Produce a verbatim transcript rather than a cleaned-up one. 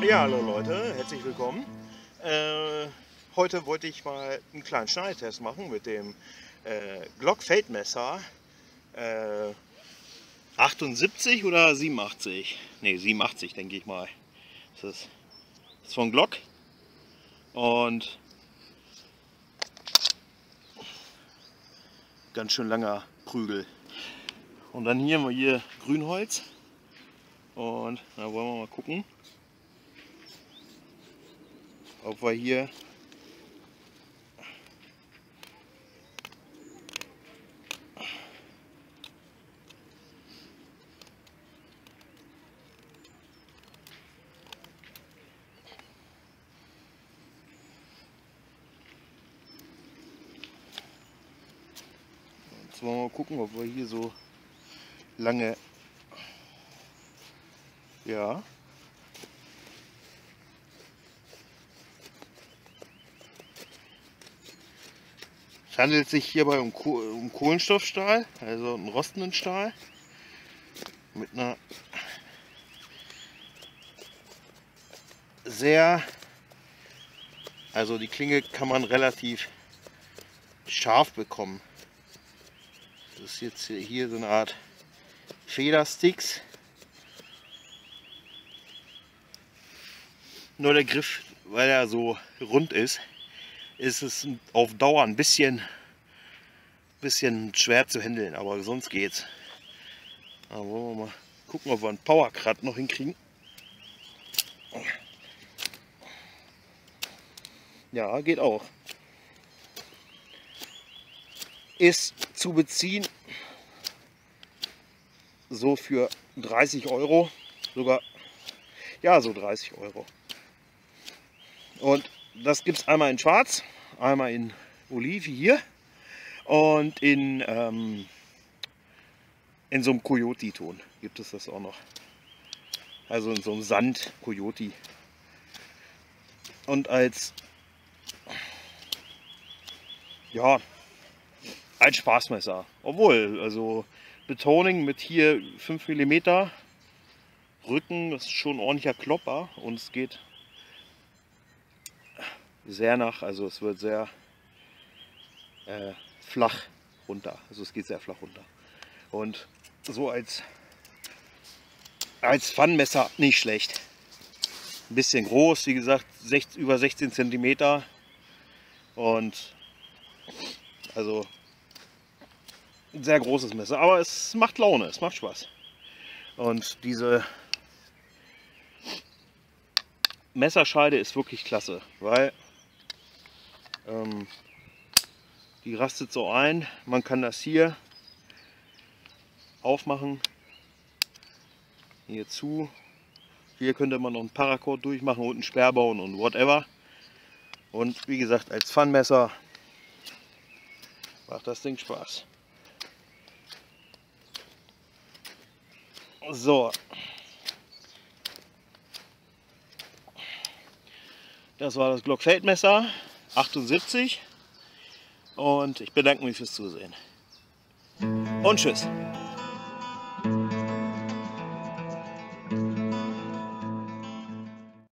Ja, hallo Leute, herzlich willkommen. Äh, heute wollte ich mal einen kleinen Schneidetest machen mit dem äh, Glock Feldmesser äh, achtundsiebzig oder siebenundachtzig. Ne, siebenundachtzig denke ich mal. Das ist, das ist von Glock und ganz schön langer Prügel. Und dann hier haben wir hier Grünholz und da wollen wir mal gucken, ob wir hier Jetzt wollen wir mal gucken, ob wir hier so lange, ja, es handelt sich hierbei um, um Kohlenstoffstahl, also einen rostenden Stahl mit einer sehr, also die Klinge kann man relativ scharf bekommen. Das ist jetzt hier so eine Art Federsticks. Nur der Griff, weil er so rund ist, ist es auf Dauer ein bisschen, bisschen schwer zu handeln, aber sonst geht's. Aber wollen wir mal gucken, ob wir einen Powercut noch hinkriegen. Ja, geht auch. Ist zu beziehen so für dreißig Euro, sogar, ja, so dreißig Euro. Und das gibt es einmal in schwarz, einmal in Olive hier und in, ähm, in so einem Coyote-Ton gibt es das auch noch. Also in so einem Sand-Coyote. Und als, ja, als Spaßmesser. Obwohl, also Betoning mit hier fünf Millimeter Rücken, das ist schon ein ordentlicher Klopper und es geht sehr nach, also es wird sehr äh, flach runter. Also es geht sehr flach runter. Und so als, als Pfannenmesser nicht schlecht. Ein bisschen groß, wie gesagt, über sechzehn Zentimeter. Und also ein sehr großes Messer. Aber es macht Laune, es macht Spaß. Und diese Messerscheide ist wirklich klasse, weil ähm, die rastet so ein. Man kann das hier aufmachen, hier zu. Hier könnte man noch einen Paracord durchmachen und einen Sperr bauen und whatever. Und wie gesagt, als Pfannenmesser macht das Ding Spaß. So. Das war das Glock Feldmesser achtundsiebzig und ich bedanke mich fürs Zusehen. Und tschüss.